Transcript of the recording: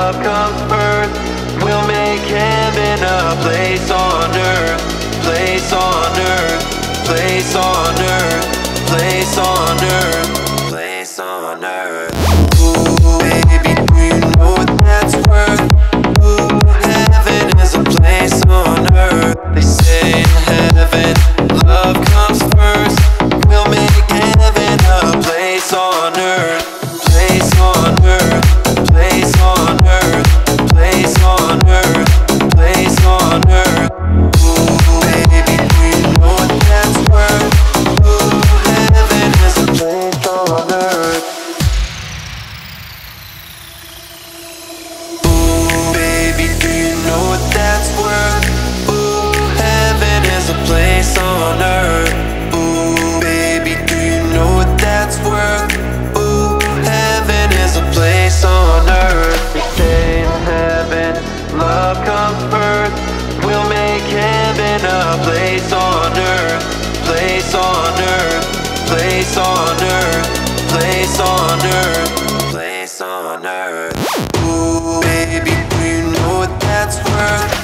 love comes first, we'll make heaven a place on earth. Place on earth, place on earth, place on earth, place on earth. Ooh, baby, do you know what that's worth? Ooh, heaven is a place on earth. They say in heaven, love comes first, we'll make heaven a place on earth. Place on earth, place on earth, place on earth, place on earth. Ooh, baby, do you know what that's worth? Ooh, heaven is a place on earth. Ooh, baby, do you know what that's worth? Ooh, heaven is a place on earth. Ooh, baby, do you know what that's worth? Ooh, heaven is a place on earth. They say in heaven, love comes first, we'll make heaven a place on earth. Place on earth, place on earth, place on earth, place on earth. Ooh, baby, do you know what that's worth?